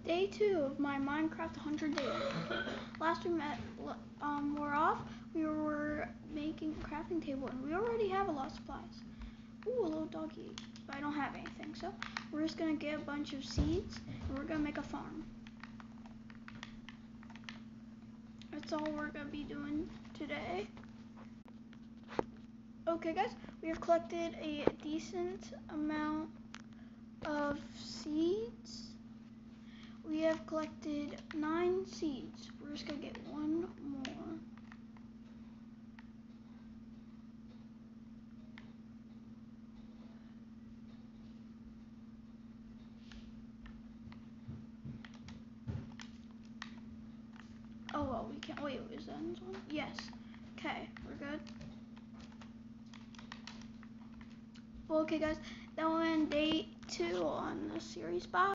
Day 2 of my Minecraft 100 days. Last we met, we're off. We were making a crafting table, and we already have a lot of supplies. Ooh, a little doggy, but I don't have anything, so we're just gonna get a bunch of seeds, and we're gonna make a farm. That's all we're gonna be doing today. Okay, guys, we have collected a decent amount of seeds. We have collected 9 seeds. We're just gonna get one more. Oh well, we can't wait. Is that one? Yes. Okay, we're good. Well, okay, guys, that will end day 2 on the series. Bye.